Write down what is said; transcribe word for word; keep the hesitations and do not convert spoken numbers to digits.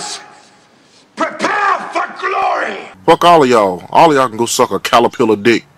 Warriors, prepare for glory! Fuck all of y'all. All of y'all can go suck a caterpillar dick.